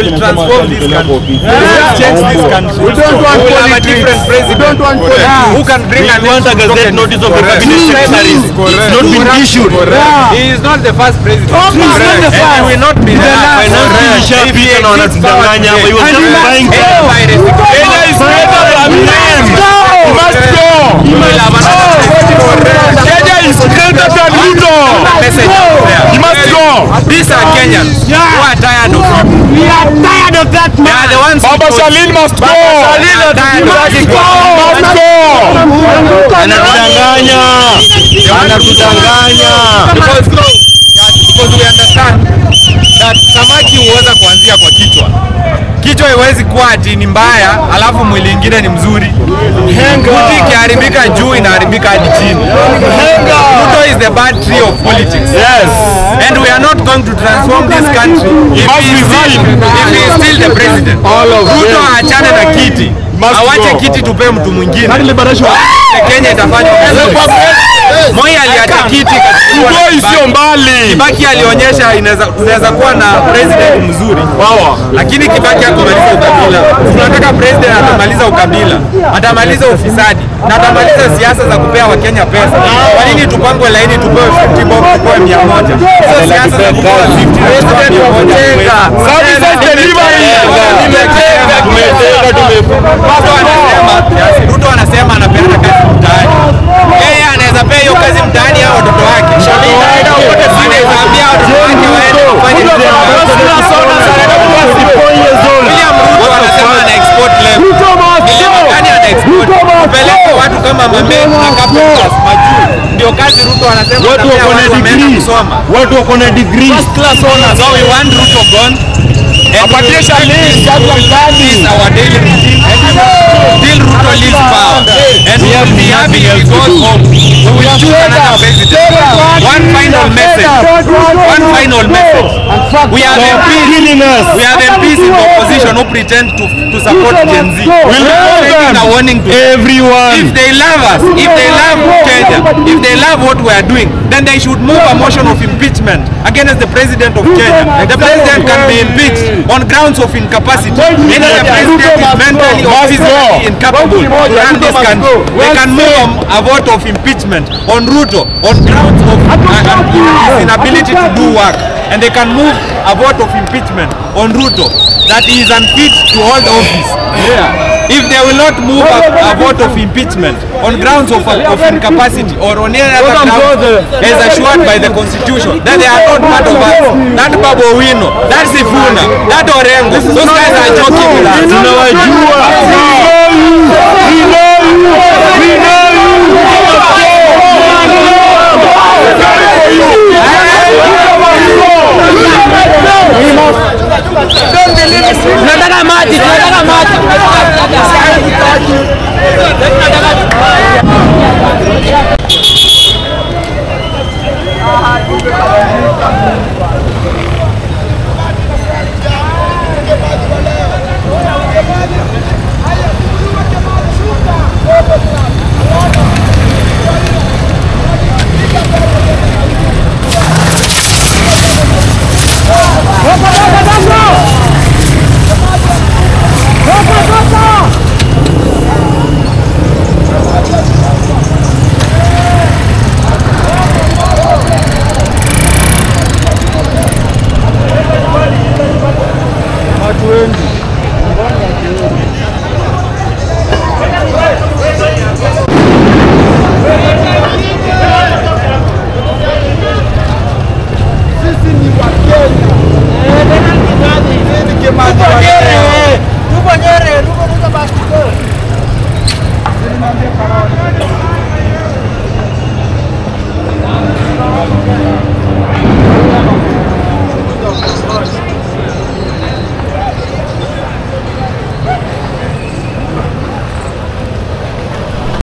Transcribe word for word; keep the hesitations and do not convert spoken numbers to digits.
will transform this country. We will change this country. We don't want we will have a different president. We don't want politics. Who can bring a want a gazette notice of the cabinet secretaries. It's not been issued. He is not the first president. And he will not be the last. If he exists power today, he was just trying to by the Kenya is greater than man. He must go. He will have another president. Kenya is greater than Ruto. He must go. These are Kenyans who are tired of him. We are tired of that man. They are the ones Baba Salim must go. Baba Salim must go. Must go. Anatudanganya. Anatudanganya. Because because we understand that samaki huoza kuanzia kwa kichwa. Kichwa haiwezi kuwa ati ni mbaya alafu mwili mwingine ni mzuri. Kuti ikiharibika juu inaharibika hadi chini. Ruto is the bad tree of politics. Yes. And we are not going to transform this country if he is still, if he is still the president. Ruto aachane na kiti. Awache kiti tupe mtu mwingine. Kenya itafanya Moi aliacha kiti sio mbali. Kibaki alionyesha inaweza tunaweza kuwa na president mzuri. Wow. Lakini Kibaki hakumaliza ukabila. Tunataka president atamaliza ukabila, atamaliza ufisadi, na atamaliza siasa za kupea Wakenya pesa. Kwa nini tupangwe laini tupewe fifty bob tupewe mia moja? Hizo siasa za kupewa fifty president wa kujenga. Service delivery. Tumeteka tumeteka tumefuata. Ruto anasema anapeana kazi mtaani. Yeye anaweza pea hiyo kazi mtaani au watoto wake. Anaweza ambia watoto wake waende kufanya William Ruto anasema ana export level. Gani ana export? Kupeleka watu kama Mame na Capital majuu. Ndio kazi Ruto anasema watu wako na degree. Watu wako na degree. First class honors. So we want Ruto gone. Apatisha list ya gani our daily routine. Till Ruto leaves power. And we will be happy if he goes home. We will choose another president. One final message. One final message. We have M Ps. We have M Ps in the opposition who pretend to to support Gen Z. We'll send a warning to everyone. If they love us, if they love Kenya, if they love what we are doing, then they should move a motion of impeachment against the president of Kenya. The president can be impeached on grounds of incapacity. Either the president is mentally or physically incapable to run this country. We can move a vote of impeachment on Ruto on grounds of uh, his inability to do work. And they can move a vote of impeachment on Ruto that he is unfit to hold office. Yeah. If they will not move a, a vote of impeachment on grounds of, of incapacity or on any other ground as assured by the constitution, then they are not part of us. That Babu Wino, that Sifuna, that Orengo, those guys are joking with us. We know you. We know you. We know Nataka maji, nataka maji. Watu wengi.